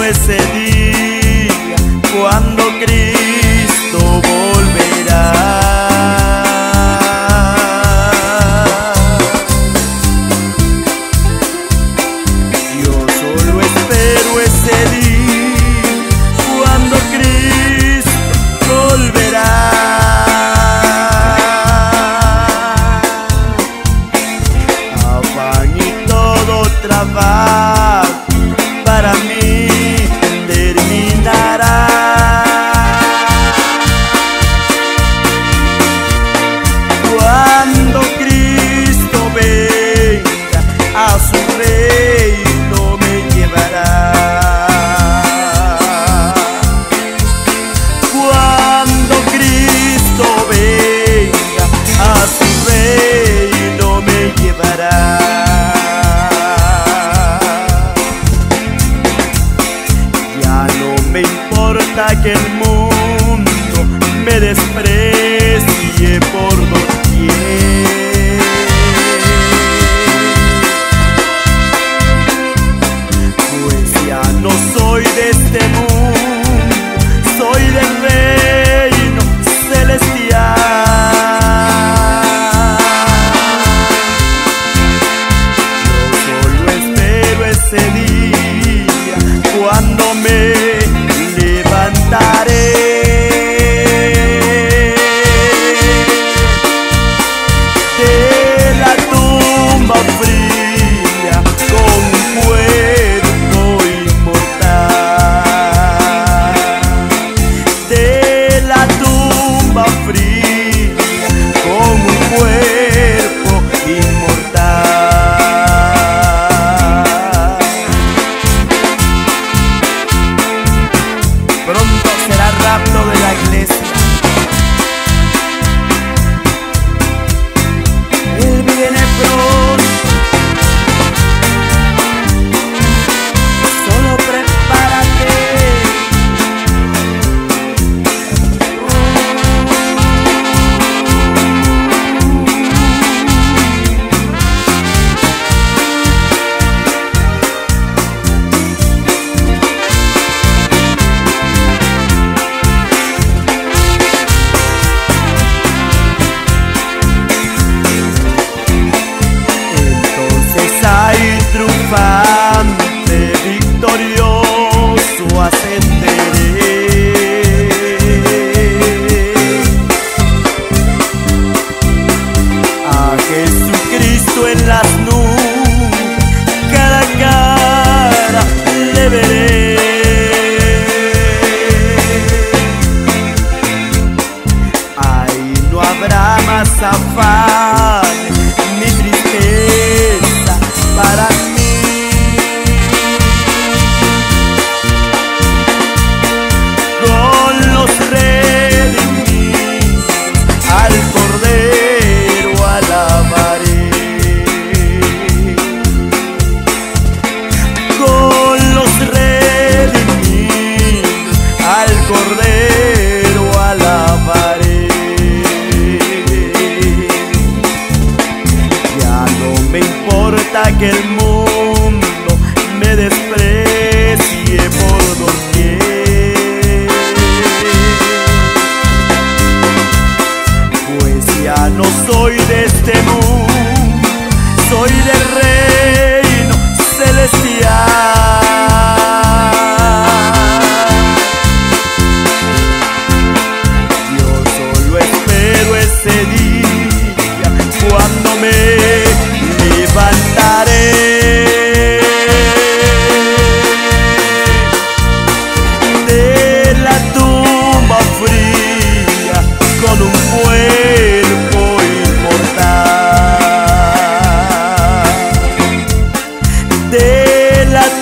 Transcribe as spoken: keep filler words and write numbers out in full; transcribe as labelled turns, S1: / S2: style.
S1: ese día cuando Cristo volverá. Yo solo espero ese día cuando Cristo volverá. Afán y todo trabajo para mí terminará. Cuando Cristo venga a su reino me llevará. Cuando Cristo venga a su reino me llevará. Me importa que el mundo me desprecie por doquier, pues ya no soy de este mundo, soy del reino celestial. Yo solo espero ese día cuando me levantaré de la tumba fría con un cuerpo inmortal, de la tumba fría con un cuerpo inmortal. Pronto será rapto de la iglesia. Él viene pronto. Solo prepárate. Triunfante, victorioso ascenderé. A Jesucristo en las nubes, cara a cara le veré. Ahí no habrá más afán ni tristeza para mí. Cordero alabaré. Ya no me importa que el mundo me desprecie por doquier, pues ya no soy de este mundo, soy del reino celestial. Ese día cuando me levantaré de la tumba fría con un cuerpo inmortal, de la